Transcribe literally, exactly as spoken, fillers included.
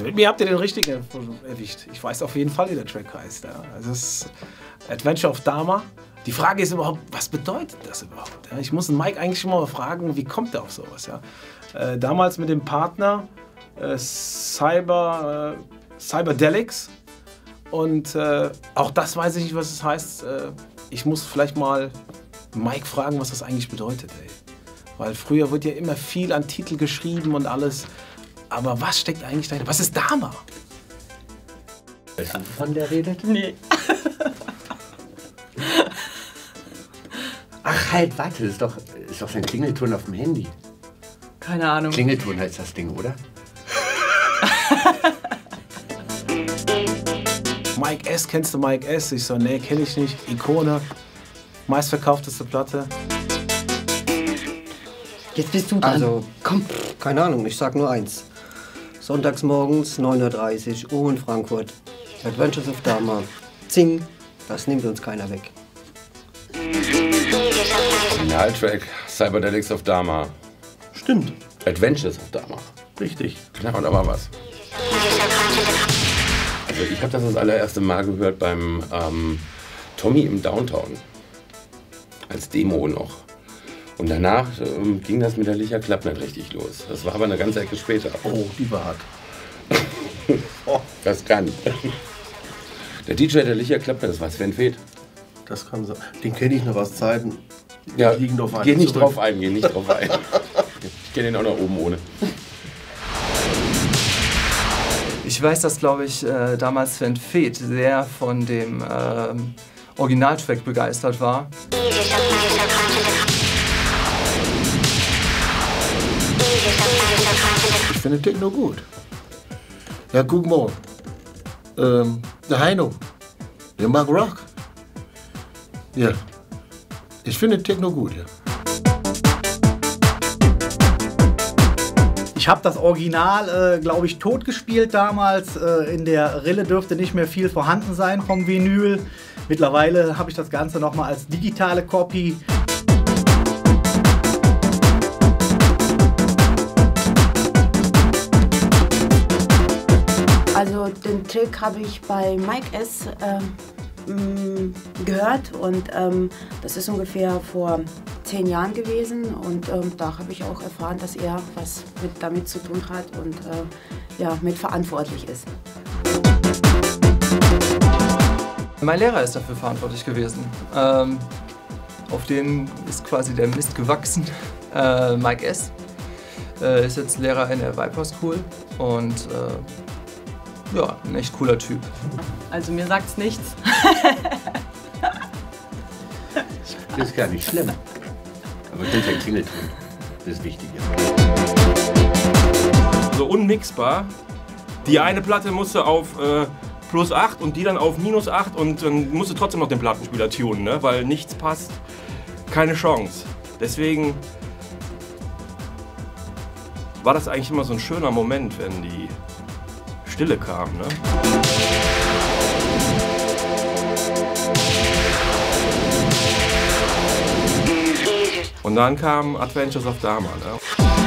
Also mit mir habt ihr den richtigen erwischt. Ich weiß auf jeden Fall, wie der Track heißt. Ja. Also das ist Adventure of Dharma. Die Frage ist überhaupt, was bedeutet das überhaupt? Ja. Ich muss den Mike eigentlich schon mal fragen, wie kommt er auf sowas? Ja. Äh, damals mit dem Partner äh, Cyber, äh, Cyberdelics. Und äh, auch das weiß ich nicht, was es heißt. Äh, ich muss vielleicht mal Mike fragen, was das eigentlich bedeutet. Ey. Weil früher wird ja immer viel an Titel geschrieben und alles. Aber was steckt eigentlich dahinter? Was ist Dharma? Weißt du, wovon der redet? Nee. Ach halt, warte, das ist doch, ist doch sein Klingelton auf dem Handy. Keine Ahnung. Klingelton heißt das Ding, oder? Mike S, kennst du Mike S? Ich so, nee, kenne ich nicht. Ikone, meistverkaufteste Platte. Jetzt bist du dran. Also, komm, keine Ahnung, ich sag nur eins. Sonntags morgens, neun Uhr dreißig, Uhr in Frankfurt. Adventures of Dharma. Zing, das nimmt uns keiner weg. Originaltrack Cyberdelics of Dharma. Stimmt. Adventures of Dharma. Richtig. Genau, da war was. Also ich habe das das allererste Mal gehört beim ähm, Tommy im Downtown. Als Demo noch. Und danach ähm, ging das mit der Licher Club nicht richtig los. Das war aber eine ganze Ecke später. Oh, die war hart. Oh, das kann. Der D J der Licher Club, das war Sven Feth. Das kann sein. Den kenne ich noch aus Zeiten. Ja, liegen drauf ein. Geh nicht zurück. drauf ein, geh nicht drauf ein. Ich kenne den auch noch oben ohne. Ich weiß, dass, glaube ich, äh, damals Sven Feth sehr von dem ähm, Originaltrack begeistert war. Ich finde Techno gut. Ja, guck mal. Ähm, der Heino, der mag Rock. Ja. Ich finde Techno gut, ja. Ich habe das Original, äh, glaube ich, tot gespielt damals. Äh, in der Rille dürfte nicht mehr viel vorhanden sein vom Vinyl. Mittlerweile habe ich das Ganze nochmal als digitale Copy. Also den Trick habe ich bei Mike S. Äh, mh, gehört und ähm, das ist ungefähr vor zehn Jahren gewesen und ähm, da habe ich auch erfahren, dass er was mit, damit zu tun hat und äh, ja, mitverantwortlich ist. Mein Lehrer ist dafür verantwortlich gewesen. Ähm, auf den ist quasi der Mist gewachsen. Äh, Mike S. Äh, ist jetzt Lehrer in der Viper School und äh, ja, ein echt cooler Typ. Also mir sagt's nichts. Das ist gar nicht schlimm. Aber das ist ein Klingelton. Das ist wichtig. So unmixbar. Die eine Platte musste auf äh, plus acht und die dann auf minus acht und dann musste trotzdem noch den Plattenspieler tunen, ne? Weil nichts passt. Keine Chance. Deswegen war das eigentlich immer so ein schöner Moment, wenn die Stille kam. Ne? Und dann kam Adventures of Dharma. Ne?